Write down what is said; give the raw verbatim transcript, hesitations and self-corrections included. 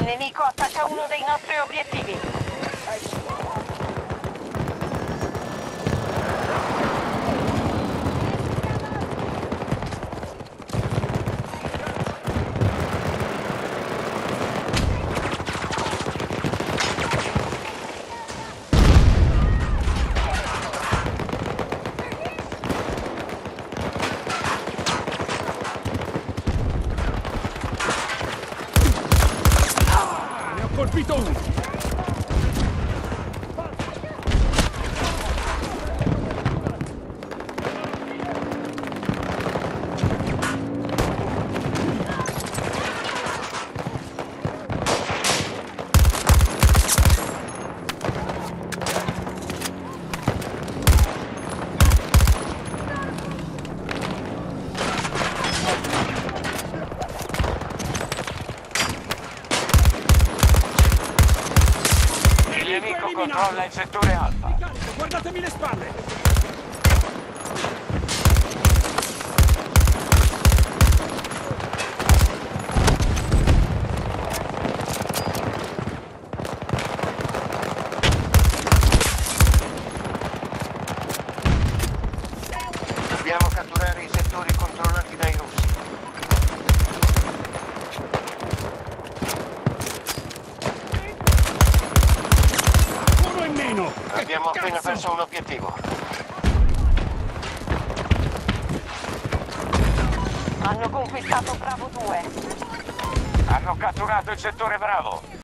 Il nemico attacca uno dei nostri obiettivi. Ne ho colpito uno! Il nemico controlla il settore Alfa. Guardatemi le spalle! Dobbiamo catturare i settori controllati dai russi. Uno in meno! Abbiamo Che appena cazzo? perso un obiettivo. Hanno conquistato Bravo due. Hanno catturato il settore Bravo.